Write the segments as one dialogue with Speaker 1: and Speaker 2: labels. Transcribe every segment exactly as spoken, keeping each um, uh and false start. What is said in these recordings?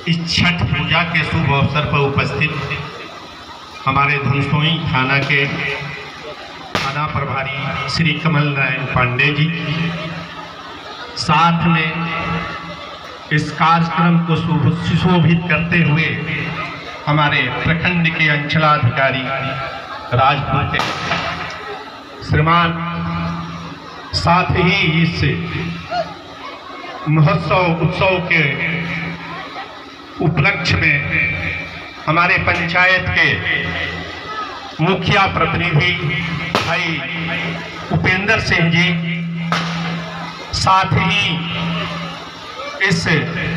Speaker 1: इस छठ पूजा के शुभ अवसर पर उपस्थित हमारे धनसोई थाना के थाना प्रभारी श्री कमल नारायण पांडे जी, साथ में इस कार्यक्रम को सुशोभित करते हुए हमारे प्रखंड के अंचलाधिकारी राजपुर के श्रीमान, साथ ही इस महोत्सव उत्सव के उपलक्ष्य में हमारे पंचायत के मुखिया प्रतिनिधि भाई उपेंद्र सिंह जी, साथ ही इस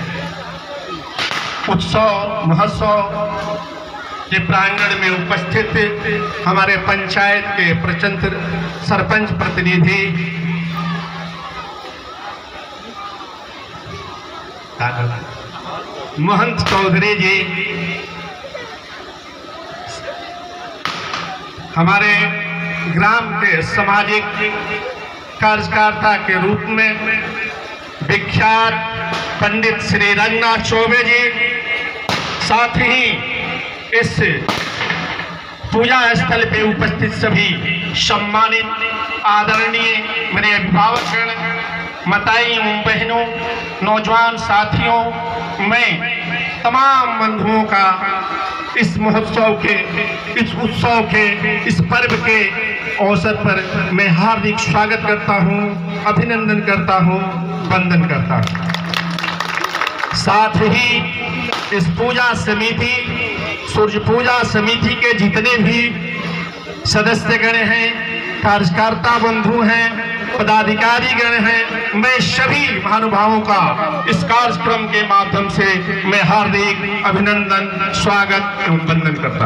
Speaker 1: उत्सव महोत्सव के प्रांगण में उपस्थित हमारे पंचायत के प्रचंड सरपंच प्रतिनिधि महंत चौधरी जी, हमारे ग्राम के सामाजिक कार्यकर्ता के रूप में विख्यात पंडित श्री रंगनाथ चौबे जी, साथ ही इस पूजा स्थल पे उपस्थित सभी सम्मानित आदरणीय मेरे अभिभावकगण, माताएं बहनों, नौजवान साथियों, मैं तमाम बंधुओं का इस महोत्सव के, इस उत्सव के, इस पर्व के अवसर पर मैं हार्दिक स्वागत करता हूं, अभिनंदन करता हूं, वंदन करता हूं। साथ ही इस पूजा समिति, सूर्य पूजा समिति के जितने भी सदस्यगण हैं, कार्यकर्ता बंधु हैं, पदाधिकारी गण हैं, मैं सभी महानुभावों का इस कार्यक्रम के माध्यम से मैं हार्दिक अभिनंदन, स्वागत एवं वंदन करता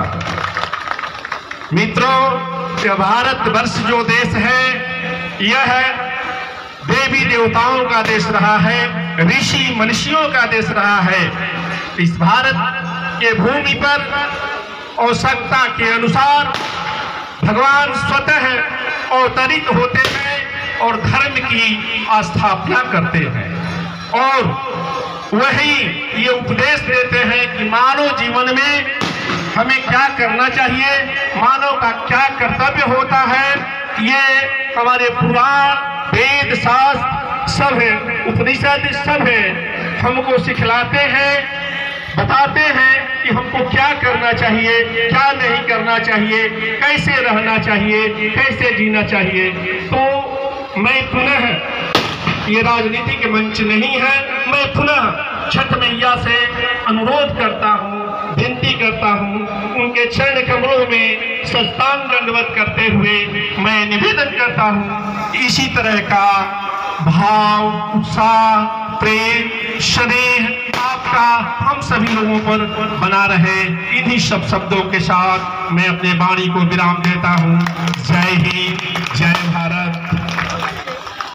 Speaker 1: हूं। मित्रों, यह भारत वर्ष जो देश है, यह देवी देवताओं का देश रहा है, ऋषि मनुष्यों का देश रहा है। इस भारत के भूमि पर आवश्यकता के अनुसार भगवान स्वतः अवतरित होते हैं और धर्म की स्थापना करते हैं, और वही ये उपदेश देते हैं कि मानव जीवन में हमें क्या करना चाहिए, मानव का क्या कर्तव्य होता है। ये हमारे पुराण, वेद, शास्त्र सब है, उपनिषद सब है, हमको सिखलाते हैं, बताते हैं कि हमको क्या करना चाहिए, क्या नहीं करना चाहिए, कैसे रहना चाहिए, कैसे जीना चाहिए। तो मैं पुनः, ये राजनीति के मंच नहीं है, मैं पुनः छठ मैया से अनुरोध करता हूँ, विनती करता हूँ, उनके चरण कमलों में साष्टांग दंडवत करते हुए मैं निवेदन करता हूँ, इसी तरह का भाव, उत्साह, प्रेम, स्नेह आपका हम सभी लोगों पर बना रहे। इन्हीं सब शब्दों के साथ मैं अपने वाणी को विराम देता हूँ। जय हिंद, जय भारत।